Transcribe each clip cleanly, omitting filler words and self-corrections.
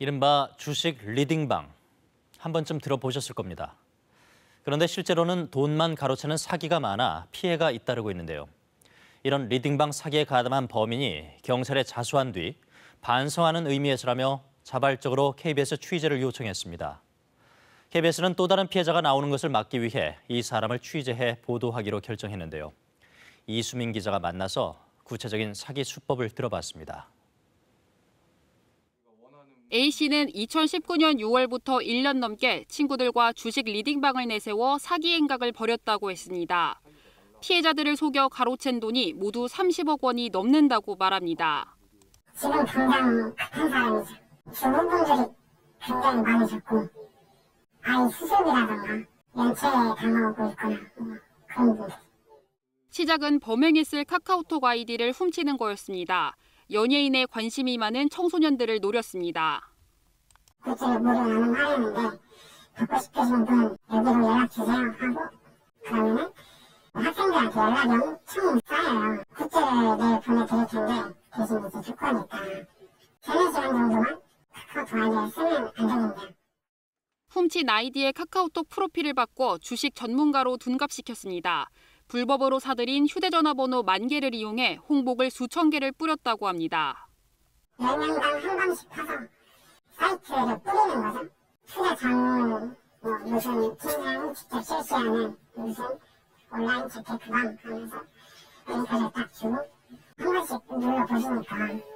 이른바 주식 리딩방, 한 번쯤 들어보셨을 겁니다. 그런데 실제로는 돈만 가로채는 사기가 많아 피해가 잇따르고 있는데요. 이런 리딩방 사기에 가담한 범인이 경찰에 자수한 뒤 반성하는 의미에서라며 자발적으로 KBS 취재를 요청했습니다. KBS는 또 다른 피해자가 나오는 것을 막기 위해 이 사람을 취재해 보도하기로 결정했는데요. 이수민 기자가 만나서 구체적인 사기 수법을 들어봤습니다. A씨는 2019년 6월부터 1년 넘게 친구들과 주식 리딩방을 내세워 사기 행각을 벌였다고 했습니다. 피해자들을 속여 가로챈 돈이 모두 30억 원이 넘는다고 말합니다. 지금 당장 급한 사람이죠. 주부분들이 굉장히 많으셨고 아이 수술비라던가 연체에 당하고 있거나 그런 분들. 시작은 범행했을 카카오톡 아이디를 훔치는 거였습니다. 연예인에 관심이 많은 청소년들을 노렸습니다. 굿즈를 무료 나눔하려는데 받고 싶으신 분 여기로 연락주세요 하고 그러면은 학생들한테 연락이 엄청 쌓여요. 굿즈를 내일 보내드릴 텐데 대신 이제 조건이 있다. 3-4시간 정도만 카카오톡 아이디를 쓰면 안 됩니다. 훔친 아이디의 카카오톡 프로필을 바꿔 주식 전문가로 둔갑시켰습니다. 불법으로 사들인 휴대전화 번호 10,000개를 이용해 홍보글 수천 개를 뿌렸다고 합니다. 10명당 한 방씩 파서 사이트를 뿌리는 거죠. 투자 전문 무슨 팀장 직접 실시하는 무슨 온라인 재테크방 하면서 링크를 딱 주고 한 번씩 눌러보시니까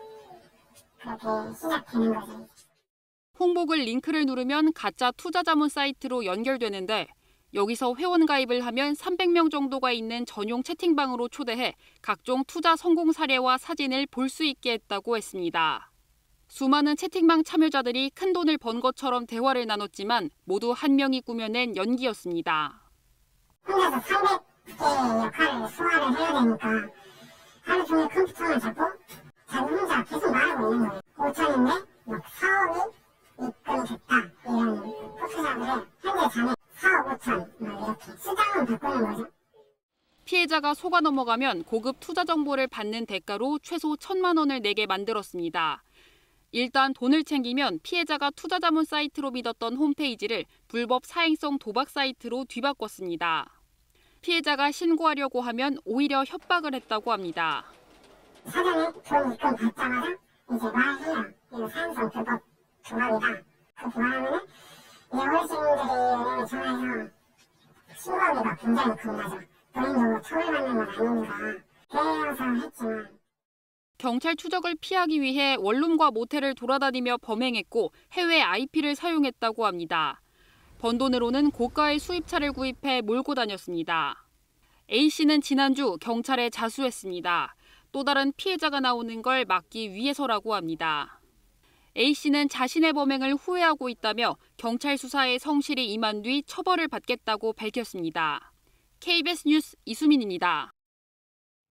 그렇게 시작되는 거죠. 홍보글 링크를 누르면 가짜 투자 자문 사이트로 연결되는데 여기서 회원 가입을 하면 300명 정도가 있는 전용 채팅방으로 초대해 각종 투자 성공 사례와 사진을 볼 수 있게 했다고 했습니다. 수많은 채팅방 참여자들이 큰 돈을 번 것처럼 대화를 나눴지만 모두 한 명이 꾸며낸 연기였습니다. 혼자서 300개의 역할을 소화를 해야 되니까 하루 종일 컴퓨터만 잡고 자기 혼자 계속 말하고 있는 거예요. 5천인데 막 4억이 입금됐다 이런 포토샵을 해. 현재 잔액 4억 5천 이렇게 수당은 바꾸는 거죠. 피해자가 속아 넘어가면 고급 투자 정보를 받는 대가로 최소 1,000만 원을 내게 만들었습니다. 일단 돈을 챙기면 피해자가 투자 자문 사이트로 믿었던 홈페이지를 불법 사행성 도박 사이트로 뒤바꿨습니다. 피해자가 신고하려고 하면 오히려 협박을 했다고 합니다. 사전에 돈 입금 받자마자 이제 말해요. 이거 사행성 불법 도박이다. 그렇게 말하면은 어르신들이 전화해서 신고하기가 굉장히 겁나죠. 본인도 처벌받는 건 아니니까 그래서 했지만. 경찰 추적을 피하기 위해 원룸과 모텔을 돌아다니며 범행했고 해외 IP를 사용했다고 합니다. 번 돈으로는 고가의 수입차를 구입해 몰고 다녔습니다. A씨는 지난주 경찰에 자수했습니다. 또 다른 피해자가 나오는 걸 막기 위해서라고 합니다. A씨는 자신의 범행을 후회하고 있다며 경찰 수사에 성실히 임한 뒤 처벌을 받겠다고 밝혔습니다. KBS 뉴스 이수민입니다.